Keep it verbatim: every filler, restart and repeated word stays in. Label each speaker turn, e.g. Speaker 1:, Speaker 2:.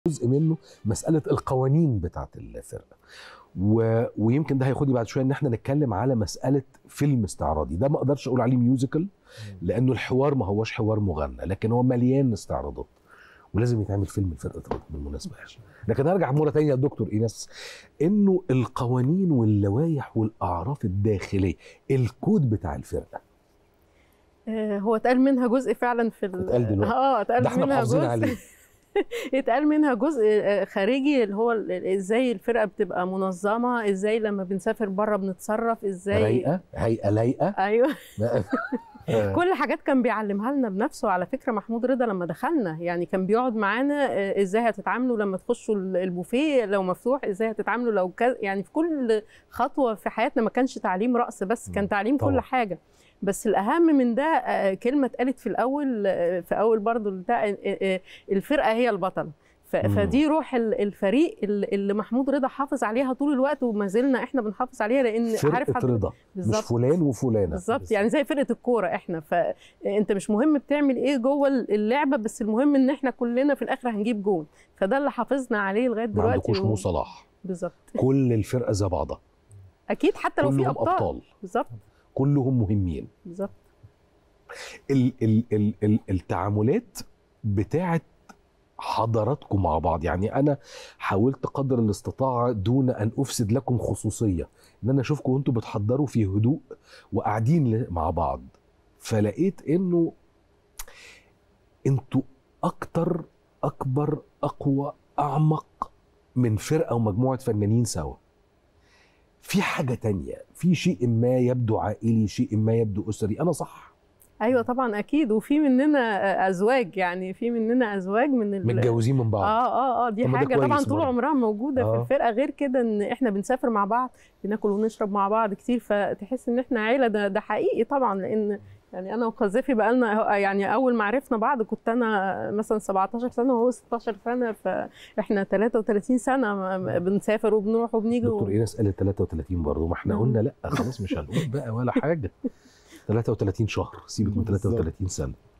Speaker 1: جزء منه مساله القوانين بتاعه الفرقه و... ويمكن ده هياخدني بعد شويه ان احنا نتكلم على مساله فيلم استعراضي. ده ما اقدرش اقول عليه ميوزيكال لانه الحوار ما هوش حوار مغنى، لكن هو مليان استعراضات ولازم يتعمل فيلم لفرقه رضا بالمناسبه. لكن ارجع مره ثانيه للدكتور ايناس، انه القوانين واللوائح والاعراف الداخليه الكود بتاع الفرقه
Speaker 2: هو اتقال منها جزء فعلا في
Speaker 1: اتقال دلوقتي
Speaker 2: اه اتقال
Speaker 1: ده احنا
Speaker 2: منها
Speaker 1: محافظين
Speaker 2: جزء
Speaker 1: عليه
Speaker 2: اتقال منها جزء خارجي اللي هو ازاي الفرقه بتبقى منظمه، ازاي لما بنسافر بره بنتصرف ازاي،
Speaker 1: رايقه هيئه لايقه.
Speaker 2: ايوه كل حاجات كان بيعلمها لنا بنفسه. على فكره محمود رضا لما دخلنا يعني كان بيقعد معانا ازاي هتتعاملوا لما تخشوا البوفيه لو مفتوح، ازاي هتتعاملوا لو كذا، يعني في كل خطوه في حياتنا ما كانش تعليم رقص بس، كان تعليم طبعا. كل حاجه. بس الاهم من ده كلمه اتقالت في الاول في اول برضو بتاع الفرقه هي البطله، فدي روح الفريق اللي محمود رضا حافظ عليها طول الوقت وما زلنا احنا بنحافظ عليها، لان
Speaker 1: عارف فرقه رضا مش فلان وفلانه
Speaker 2: بالظبط. يعني زي فرقه الكوره احنا، فانت مش مهم بتعمل ايه جوه اللعبه، بس المهم ان احنا كلنا في الاخر هنجيب جون، فده اللي حافظنا عليه لغايه دلوقتي.
Speaker 1: ما عندكوش مو صلاح
Speaker 2: بالظبط،
Speaker 1: كل الفرقه زي بعضها
Speaker 2: اكيد حتى لو في ابطال, أبطال. بالظبط
Speaker 1: كلهم مهمين
Speaker 2: بالظبط.
Speaker 1: ال ال ال ال التعاملات بتاعت حضراتكم مع بعض، يعني انا حاولت قدر الاستطاعه دون ان افسد لكم خصوصيه ان انا اشوفكم وانتم بتحضروا في هدوء وقاعدين مع بعض، فلقيت انه انتوا اكتر اكبر اقوى اعمق من فرقه ومجموعه فنانين سوا. في حاجه تانية، في شيء ما يبدو عائلي، شيء ما يبدو اسري، انا صح؟
Speaker 2: ايوه طبعا اكيد. وفي مننا ازواج، يعني في مننا ازواج من
Speaker 1: متجوزين من بعض.
Speaker 2: اه اه اه دي حاجه طبعا طول عمرها موجوده آه. في الفرقه. غير كده ان احنا بنسافر مع بعض، بناكل ونشرب مع بعض كتير، فتحس ان احنا عيله. ده ده حقيقي طبعا، لان يعني انا وقذافي بقى لنا يعني اول ما عرفنا بعض كنت انا مثلا سبعتاشر سنه وهو ستاشر سنه، فاحنا تلاتة وتلاتين سنه بنسافر وبنروح وبنيجي.
Speaker 1: دكتور ايناس قالت تلاتة وتلاتين برضه، ما احنا قلنا لا خلاص مش هنقول بقى ولا حاجه. تلاتة وتلاتين شهر، سيبك من تلاتة وتلاتين سنه.